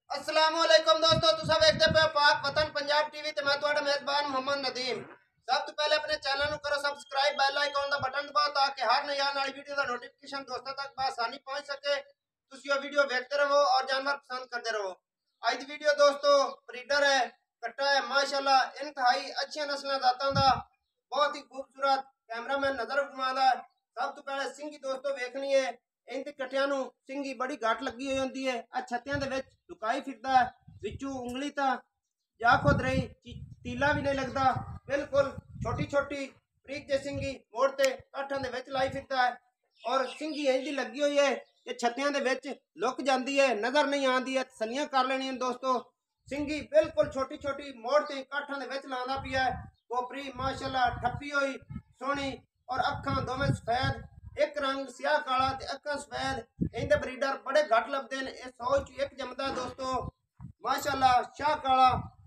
अस्सलामुअलैकुम दोस्तों, तुसा वेखदे पे पाक वतन पंजाब टीवी ते मैं तुहाडा मेजबान मोहम्मद नदीम। सब तो पहले अपने चैनल करो सब्सक्राइब, बेल आइकन दा बटन दबाओ ताकि हर नई आने वाली वीडियो दा नोटिफिकेशन दोस्तों तक बआसानी पहुंच सके। तुसी वो वीडियो देखते रहो और जानवर पसंद करते रहो। आज दी वीडियो दोस्तों ब्रीडर है, कट्टा है, माशाल्लाह इंतहाई अच्छी नस्ल जातां दा बहुत ही खूबसूरत कैमरामैन नजर घुमादा है। सब तो पहले सिंगी दोस्तों वेखनी है। इनके कटिया नूं सिंगी बड़ी घट लगी हुई होंदी है। आ छत्तियां दे विच लुकाई फिरदा है, विचों उंगली तां जा खुद रही, तीला भी नहीं लगता। बिल्कुल छोटी छोटी बरीक जे सिंगी मोड़ ते काठां दे विच लाई फिरदा है और सिंगी इंदी लगी हुई है कि छत्तियां दे विच लुक जाती है, नजर नहीं आती है। तसलियां कर लेनी दोस्तों। सिंगी बिल्कुल छोटी छोटी मोड़ ते काठां दे विच लांदा पिया है। कोपरी माशाल्लाह ठप्पी हुई सोहनी और अखां दोवें सफेद, एक रंग सियाह काला ते अखां सफेद। इनके ब्रीडर बड़े घट लभदे ने। 100 च एक जमदा दोस्तों माशाल्लाह। शाह काला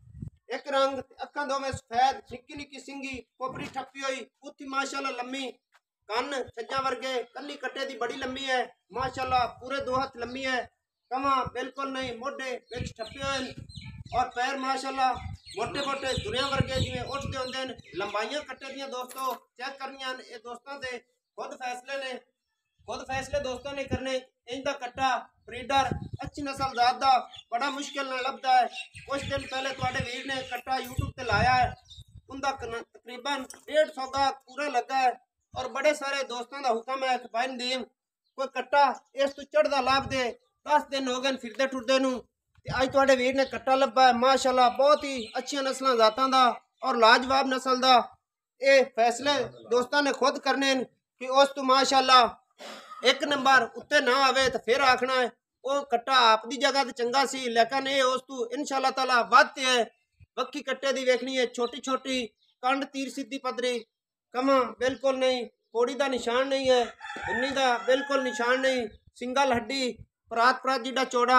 एक रंग, अखां दोवें सफेद, निक्की निक्की सिंगी, कोपरी ठप्पी हुई, पुथी माशाल्लाह लम्मी, कन्न छज्जा वर्गे, कल्ली कट्टे दी बड़ी लम्मी है माशाल्लाह, पूरे 2 हाथ लम्मी है। कमा बिल्कुल नहीं, मोढे विच ठप्पे हुए और पैर माशाल्लाह मोटे मोटे दुनिया वर्गे जिवें उठदे होंदे ने। लंबाइयां कट्टे दियां दोस्तों चेक करनियां ने। दोस्तों दे खुद फैसले ने, खुद फैसले दोस्तों ने करने। इंदा कट्टा ब्रीडर अच्छी नस्ल जात दा बड़ा मुश्किल नाल लभदा है। कुछ दिन पहले तुहाडे वीर ने कट्टा यूट्यूब ते लाया है, उनका तकरीबन 150 का पूरा लगा है और बड़े सारे दोस्तों का हुक्म है कि भाई नदीम कोई कट्टा इस तू चढ़दा लाभ दे। 10 दिन हो गए फिरदे टुरदे नूं ते अज तुहाडे वीर ने कट्टा लभा है माशाल्लाह। बहुत ही अच्छी नस्ल जातां दा और लाजवाब नस्ल दा। ये फैसले दोस्तों ने खुद करने कि उस तू माशाल्लाह एक नंबर उत्ते ना आवे तो फिर आखना है वो कट्टा आपकी जगह तो चंगा सी, लेकिन ये उस तू इंशाल्लाह ताला वधते है। वक्की कट्टे दी वेखनी है, छोटी छोटी कंड, तीर सीधी पदरी, कमा बिल्कुल नहीं, कोड़ी का निशान नहीं है, उन्नी का बिल्कुल निशान नहीं, सिंगल हड्डी, परात परात जिड्डा चौड़ा,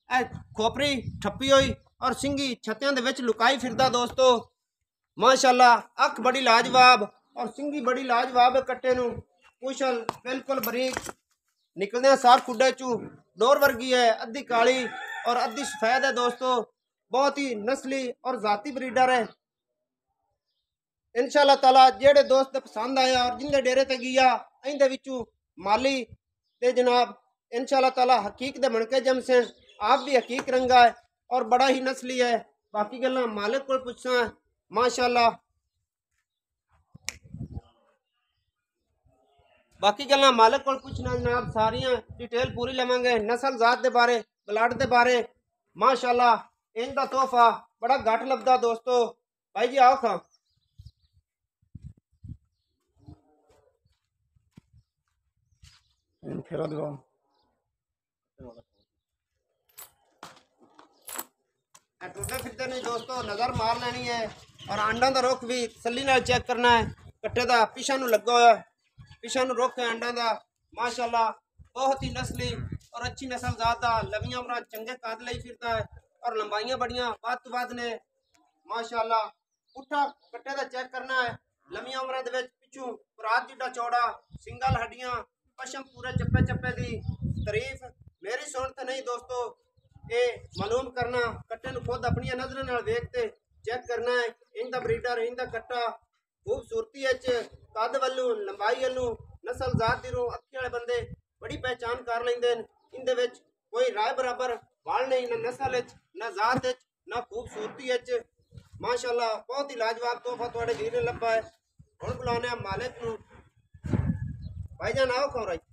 खोपरी ठप्पी हुई और सिंगी छत्तियां दे विच लुकाई फिरदा दोस्तों माशाल्लाह। अख बड़ी लाजवाब और सिंगी बड़ी लाजवाब है। कट्टे नूं कुशल बिल्कुल बरीक, निकलने साफ खुडे चू डोर वर्गी है, अद्धी काली और अद्धी सफेद है दोस्तों। बहुत ही नस्ली और जाती ब्रीडर है। इंशाल्लाह ताला जेड़े दोस्त पसंद आया और जिंदे डेरे ते गया इंदे विचू माली ते जनाब इंशाल्लाह ताला हकीक दे बनके जमसे। आप भी हकीक रंगा है और बड़ा ही नस्ली है। बाकी गल्लां मालिक को पुछना माशाल्लाह। बाकी गल्लां मालिक को पूछना जनाब, सारियां डिटेल पूरी लवांगे। नस्ल जात दे बारे, ब्लड दे बारे माशाल्लाह। इनका तोहफा बड़ा घट लभदा दोस्तों। भाई जी आओ खा फिर टुरदे फिरदे नहीं दोस्तों, नज़र मार लेनी है और अंडा का रुख भी तसल्ली नाल चेक करना है। कट्टे का पिछा नूं लगा हुआ है, पिछा नूं रुख है अंडा का माशाल्लाह। बहुत ही नस्ली और अच्छी नस्ल जात दा। लवियां उमरां चंगे कद लई फिरदा है और लंबाइयां बड़ियां वध तो वध ने माशाल्लाह। पुट्ठा कट्टे का चेक करना है, लमियां उमरां दे विच पिछू परात जिड्डा चौड़ा, सिंगल हड्डियां, पशम पूरे चप्पे चप्पे दी। तारीफ मेरी सुन ते नहीं दोस्तों, ये मालूम करना कट्टे नूं खुद अपनी नजर नाल वेख के चेक करना है। इनका ब्रीडर, इनका कट्टा खूबसूरती कद वालू, लंबाई वालू, नस्ल जात दी अखी वाले बंदे बड़ी पहचान कर लेंदे। इनदे विच कोई राय बराबर वाल नहीं, ना नस्ल ना जात ना खूबसूरती माशाल्लाह। बहुत ही लाजवाब तोहफा तुहाडे वीर ने लभा है। हुण बुलाने मालिक नूं। भाईजान आओ खौरा जी।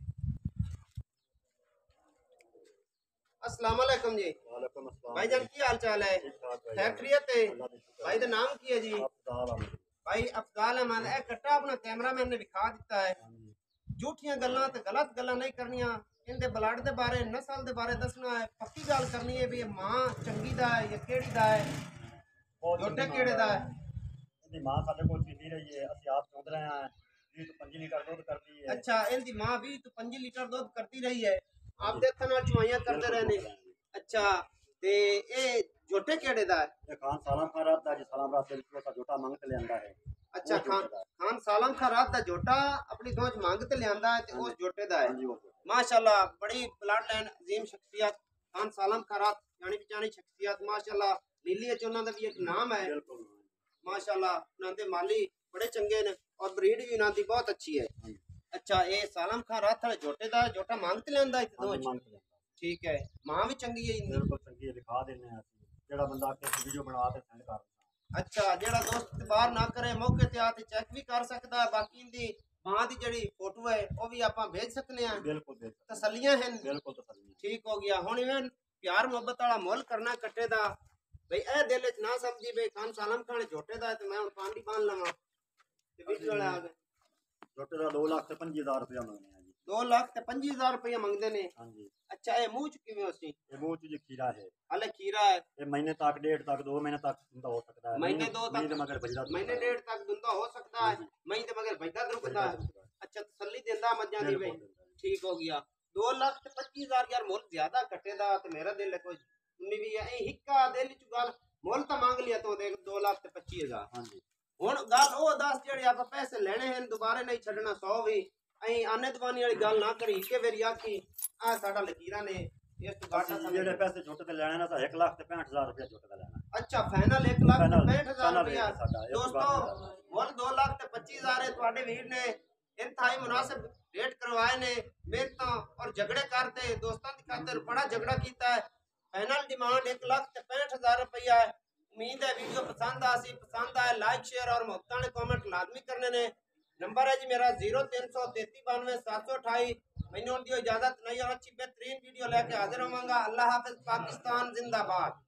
अस्सलाम वालेकुम जी। भाईजान की हाल चाल है? खैरियत है? भाई का नाम की है जी? भाई अफजाल अहमद। ए कट्टा अपना कैमरामैन ने दिखा दिता है। झूठियां गल्लां ते गलत गल्लां नहीं करनियां। इनके ब्लड दे बारे, नस्ल दे बारे दसना है। पक्की गल करनी है भी मां चंगी दा है या केड़ी दा है, जोटे केड़े दा है। इनकी मां साडे कोल पीती रही है, असि आप चोंद रहे हैं। 20 तो 25 लीटर दूध करती है। अच्छा, इनकी मां 20 तो 25 लीटर दूध करती रही है, आप देखने नाल चुवाइयां करते रहने। अच्छा ते ए जोटे केड़े दा है? ये खान सालम खान रात दा जी, सालम रात दे विचों जोटा मंग ते लेंदा है। अच्छा, खान सालम खान रात दा जोटा अपनी दोच मांग ते लियांदा है ते उस जोटे दा है। माशाल्लाह बड़ी ब्लड लाइन अजीम शख्सियत खान सालम खान रात यानी पहचानी शख्सियत माशाल्लाह। लीली च उन्हां दा भी एक नाम है बिल्कुल माशाल्लाह। उन्हां दे माली बड़े चंगे ने और ब्रीड भी उन्हां दी बहुत अच्छी है। अच्छा ये सालम खान रात वाले झोटे दा झोटा मांगते लेंदा इत्थे हाँ दो जी, मांग के लेंदा। ठीक है मां भी चंगी है इनदी बिल्कुल चंगी है, दिखा देने हैं ਅਸੀਂ ਜਿਹੜਾ ਬੰਦਾ ਕਿ ਵੀਡੀਓ ਬਣਾ ਕੇ ਸੈਂਡ ਕਰ ਦਿੰਦਾ। अच्छा जेड़ा दोस्त इतबार ना करे मौके ते आके चेक भी कर सकदा है बाकी इनदी मां दी जेड़ी फोटो है वो भी आपां भेज सकने हैं बिल्कुल बिल्कुल तसल्लियां हैं बिल्कुल तसल्ली ठीक हो गया हुण इवें प्यार मोहब्बत वाला मुल करना कट्टे दा भाई ए दिल च ना समझी भाई खान सालम खान झोटे दा ते मैं हुण पानी बांध लवां ते वीडियो वाले आ गए ਛੋਟੇ ਦਾ 2,25,000 ਰੁਪਇਆ ਮੰਗਨੇ ਆ ਜੀ। 2,25,000 रुपया मंगदे ने ਹਾਂਜੀ अच्छा ए मुंह च किवें होसी ਇਹ ਮੂੰਹ ਚ ਜੀ ਖੀਰਾ ਹੈ। हले खीरा है ਇਹ ਮਹੀਨੇ ਤੱਕ ਡੇਢ ਤੱਕ 2 ਮਹੀਨੇ ਤੱਕ ਹੁੰਦਾ ਹੋ ਸਕਦਾ ਹੈ। महीने दो ਮਹੀਨੇ तक ਮਗਰ ਬਜਦਾ महीने डेढ़ तक दुंदा हो सकता है महीने ते मगर भजदा दुखदा है अच्छा तसल्ली देंदा मज्जां दी भाई ठीक हो गया 2,25,000 यार मुल ज्यादा कट्टे दा ते मेरा दिल कोई उन्नी भी है हिक्का दिल च गल मुल तो मांग लिया तो देख 2,25,000 ਹਾਂਜੀ हुण गल ओ दस जेड़े आप पैसे लेने हैं दोबारा नहीं छड़ना 100 भी ऐ आने दवानी वाली गल ना करी के वेरी आखी आ साडा लकीरा ने इस तो घाटा ਅਸੀਂ ਜਿਹੜੇ ਪੈਸੇ ਛੋਟੇ ਤੇ ਲੈਣੇ ਨਾ ਤਾਂ 1,65,000 ਰੁਪਇਆ ਛੋਟੇ ਦਾ ਲੈਣਾ। अच्छा फाइनल 1,65,000 रुपया ਸਾਡਾ ਇਹ दोस्तों मुल 2,25,000 है ਤੁਹਾਡੇ ਵੀਰ ਨੇ इंतहाई मुनासिब रेट करवाए ने मेहनत और झगड़े करते दोस्तों की खातिर बड़ा झगड़ा किया है फाइनल डिमांड 1,65,000 रुपया है उम्मीद है वीडियो पसंद आए लाइक शेयर और मुफ्त ने कमेंट लाजमी करने ने नंबर है जी मेरा 0333927728 मैंने उनकी इजाजत नहीं और अच्छी बेहतरीन वीडियो लेके हाजिर होवांगा अल्लाह हाफिज पाकिस्तान जिंदाबाद।